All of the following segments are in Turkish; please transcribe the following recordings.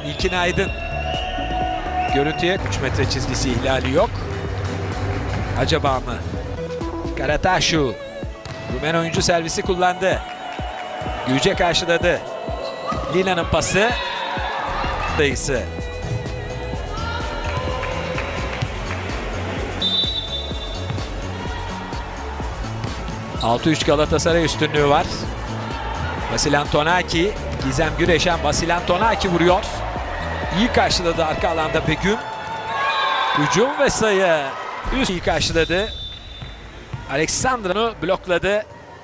İlkin Aydın. Görüntüye 3 metre çizgisi ihlali yok. Acaba mı? Karataşu. Rumen oyuncu servisi kullandı. Gülce karşıladı. Lila'nın pası. Dayısı. ...6-3 Galatasaray üstünlüğü var. Vasil Antonaki, Gizem Güreşen, Vasil Antonaki vuruyor. İyi karşıladı arka alanda Begüm. Hücum ve sayı. Üst iyi karşıladı. Alexandra'nı blokladı.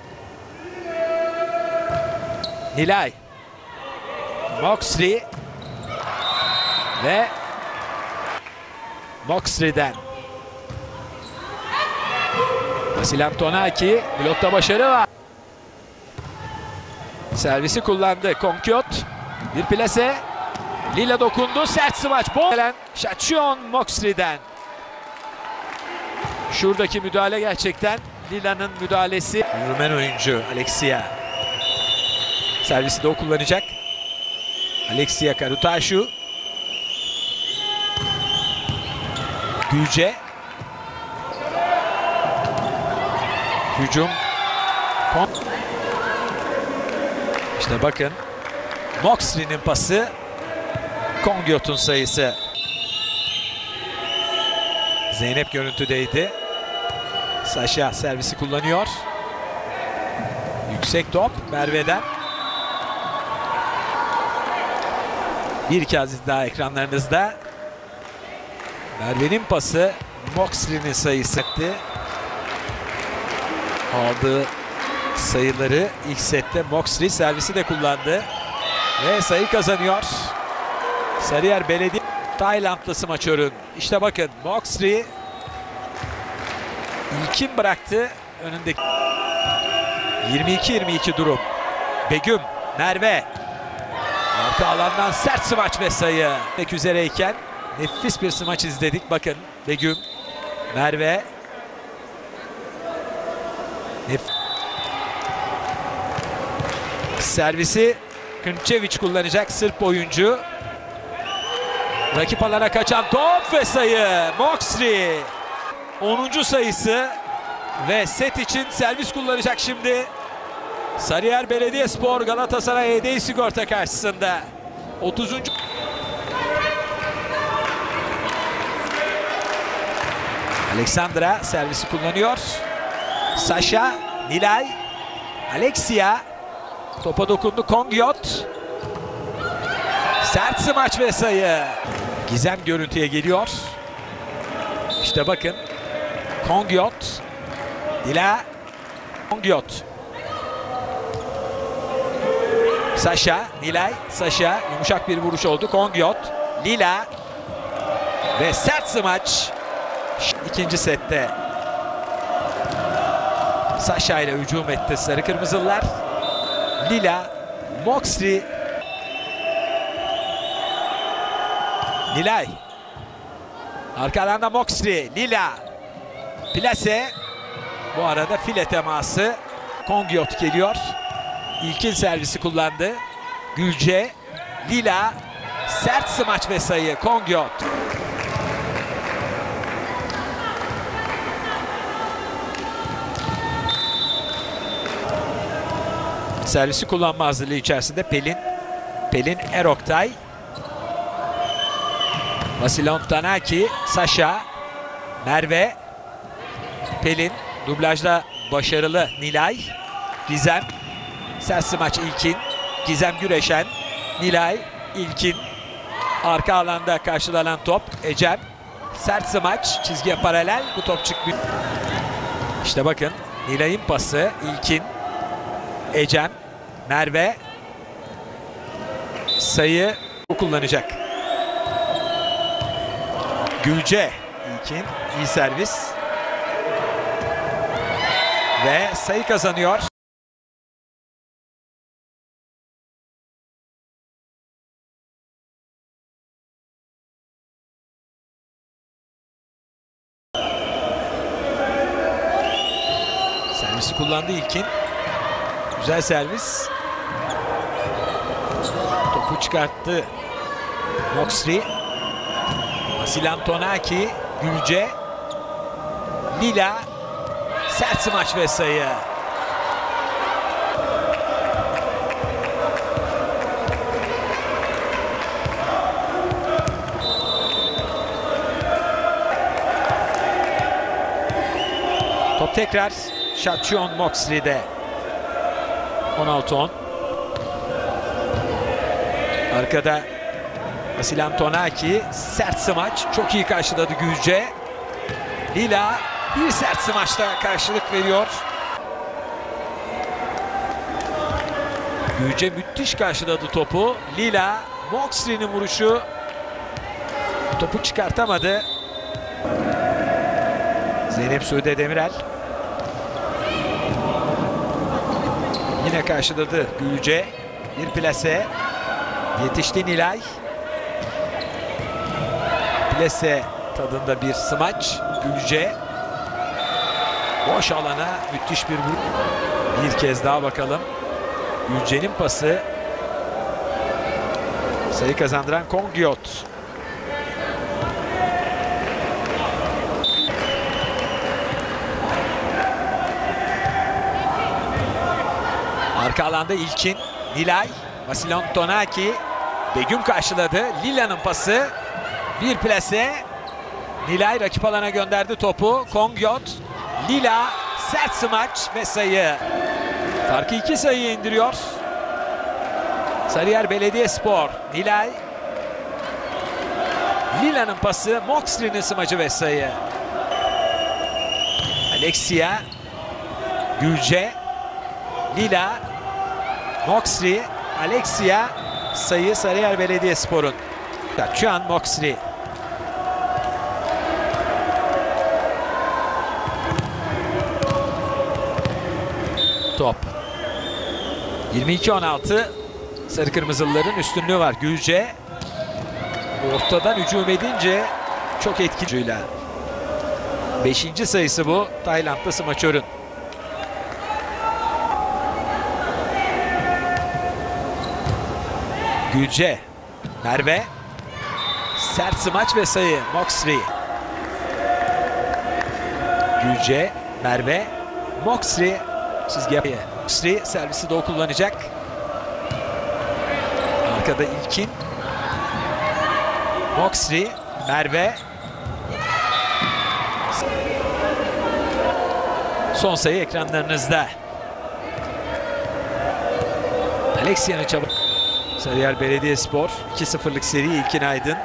Nilay. Moxley. Ve Moxley'den. Vasil Antonaki, blokta başarı var. Servisi kullandı. Konkyot. Bir plase. Lila dokundu. Sert smaç. Gelen Şachion Moxley'den. Şuradaki müdahale gerçekten Lila'nın müdahalesi. Rumen oyuncu Alexia. Servisi de o kullanacak. Alexia Karutaşu. Gülce. Hücum. İşte bakın. Moxley'nin pası. Kongyot'un sayısı. Zeynep görüntüdeydi. Saşa servisi kullanıyor. Yüksek top Merve'den. Bir kez daha ekranlarınızda. Merve'nin pası. Moxley'nin sayısı. Aldığı sayıları ilk sette Moxley servisi de kullandı. Ve sayı kazanıyor. Sarıyer Belediye Taylandlı smaçörün. İşte bakın Moxley ilkin bıraktı önündeki. 22-22 durum. Begüm, Merve. Arka alandan sert smaç ve sayı. Üzereyken nefis bir smaç izledik. Bakın Begüm, Merve. Servisi Kınçeviç kullanacak Sırp oyuncu. Rakip alana kaçan top ve sayı. Moxley 10. sayısı ve set için servis kullanacak şimdi. Sarıyer Belediyespor Galatasaray Hediye Sigorta karşısında 30. Alexandra servisi kullanıyor. Saşa, Nilay, Alexia. Topa dokundu Kongyot. Sert smaç ve sayı. Gizem görüntüye geliyor. İşte bakın. Kongyot. Nila. Kongyot. Saşa, Nilay, Saşa. Yumuşak bir vuruş oldu. Kongyot. Lila. Ve sert smaç. İkinci sette. Saşa ile hücum etti sarı kırmızılar. Lila, Moxley. Nilay. Arka alanda Moxley. Lila. Plase. Bu arada file teması. Kongyot geliyor. İlkin servisi kullandı. Gülce. Lila. Sert smaç ve sayı. Kongyot. Servisi kullanma hazırlığı içerisinde Pelin. Pelin Eroktay. Vasil Antonaki, Saşa, Merve, Pelin. Dublajda başarılı Nilay. Gizem. Sert smaç İlkin. Gizem Güreşen. Nilay. İlkin. Arka alanda karşılanan top. Ecem. Sert smaç. Çizgiye paralel. Bu top çıkmıyor. İşte bakın. Nilay'ın pası. İlkin. Ecem. Merve. Sayı kullanacak. Gülce. İlkin. İyi servis. Ve sayı kazanıyor. Servisi kullandı İlkin. Güzel servis. Topu çıkarttı Moxley. Vasil Antonaki. Gülce. Lila. Sert smaç ve sayı. Top tekrar Şatyon Moxley'de. 16-10. Arkada Vasil Antonaki. Sert smaç. Çok iyi karşıladı Gülce. Lila bir sert smaçta karşılık veriyor. Gülce müthiş karşıladı topu. Lila, Moxley'nin vuruşu. Topu çıkartamadı. Zeynep Sude Demirel. Yine karşıladı Gülce. Bir plase. Yetişti Nilay. Plase tadında bir smaç. Gülce. Boş alana müthiş bir vuruş. Bir kez daha bakalım. Gülce'nin pası. Sayı kazandıran Kongyot. Arka alanda İlkin. Nilay. Vasil Antonaki. Begüm karşıladı. Lila'nın pası. Bir plase. Nilay rakip alana gönderdi topu. Kongyot. Lila. Sert smaç ve sayı. Farkı 2 sayıya indiriyor. Sarıyer Belediyespor. Nilay. Lila'nın pası. Moxley'nin smacı ve sayı. Alexia. Gülce. Lila. Moxley. Alexia. Sayı Sarıyer Belediyespor'un. Şu an Moxley. Top. 22-16. Sarı Kırmızılıların üstünlüğü var. Gülce ortadan hücum edince çok etkili. 5. sayısı bu Taylandlı smaçörün. Gülce. Merve. Sert smaç ve sayı. Moxley. Gülce. Merve. Moxley. Çizgi yapıyor. Moxley servisi de o kullanacak. Arkada İlkin. Moxley. Merve. Son sayı ekranlarınızda. Alexia'nın çabuk. Sarıyer Belediyespor 2-0'lık seri İlkin Aydın.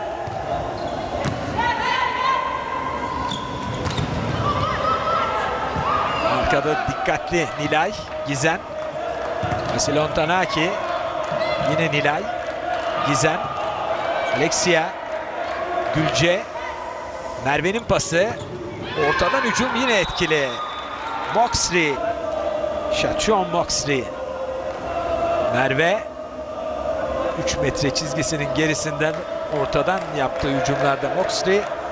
Arkada dikkatli Nilay, Gizem. Vasil Antonaki. Yine Nilay, Gizem. Alexia. Gülce. Merve'nin pası. Ortadan hücum yine etkili. Moxley. Şatyon Moxley. Merve. 3 metre çizgisinin gerisinden ortadan yaptığı hücumlarda Moxley